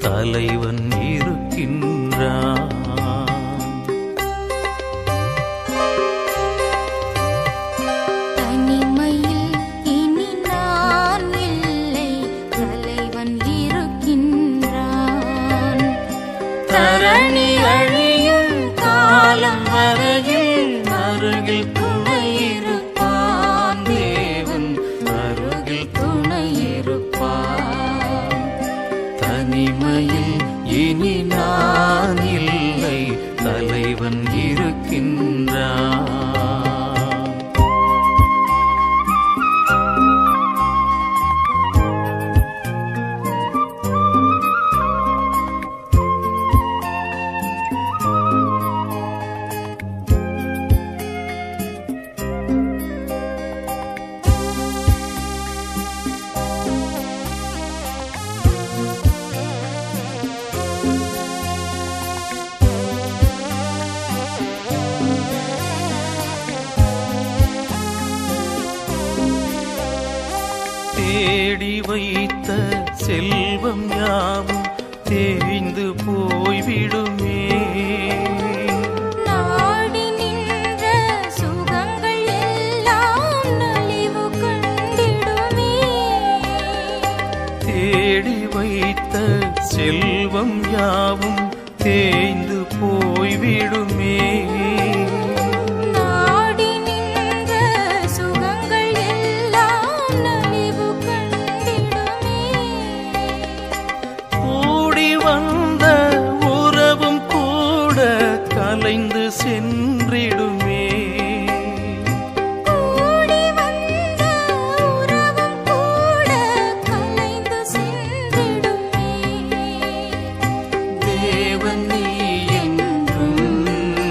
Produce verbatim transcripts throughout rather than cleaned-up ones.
தலைவன் இருக்கின்றான். தரணி அழியும் காலம் வரையில் அருகில் துணையிருப்பான் தேவன், அருகில் துணையிருப்பான். தனிமையில் இனி நான் இல்லை, தலைவன் இருக்கின்றான். தேடி வைத்த செல்வம் யாவும் தேய்ந்து போய்விடுமே. நாடி நின்ற சுகங்கள் எல்லாம் நலிவு கண்டிடுமே. தேடி வைத்த செல்வம் யாவும் தேய்ந்து போய்விடுமே. கலைந்து சென்றிடுமே. கூடி வந்த உறவும் கூட கலைந்து சென்றிடுமே. தேவன் நீ என்றும்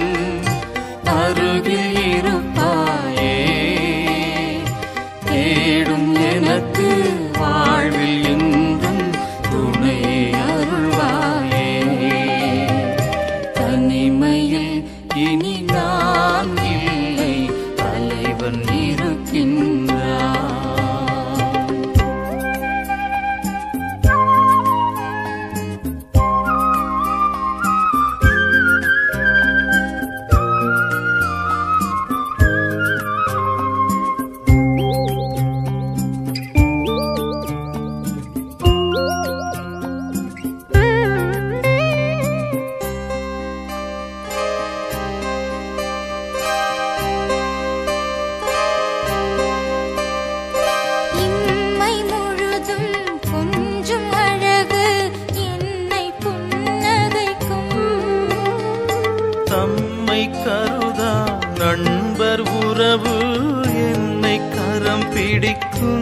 அருகில் இருப்பாயே, தேடும் எனக்கு வாழ்வில் என்றும் துணை அருள்வாயே. தனிமையில் இனி நான் இல்லை, தலைவன் இருக்கின்றான். தம்மை கருதா நண்பர் உறவு என்னை கரம் பிடிக்கும்.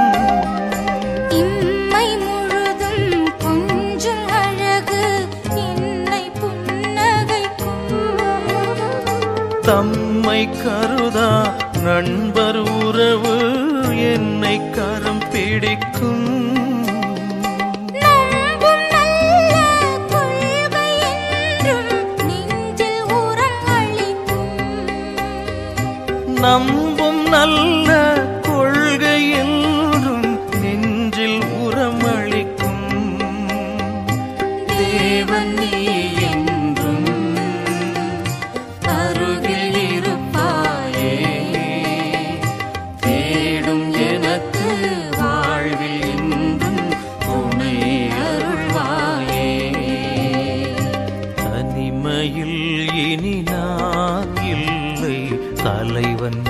இம்மை முழுதும் கொஞ்சம் அழகு என்னை புன்னகைக்கும். தம்மை கருதா நண்பர் உறவு என்னை கரம் பிடிக்கும். நம்பும் நல்ல கொள்கை என்றும் நெஞ்சில் உரமளிக்கும். தேவன் நீ என்றும் அருகில் இருப்பாயே, தேடும் எனக்கு வாழ்வில் என்றும் துணை அருள்வாயே. தனிமையில் இனி நான் இல்லை, தலைவன்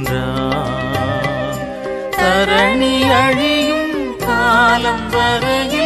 இருக்கின்றான். தரணி அழியும் காலம் வரையில்